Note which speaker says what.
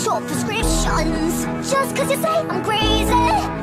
Speaker 1: short prescriptions. Just cause you say I'm crazy,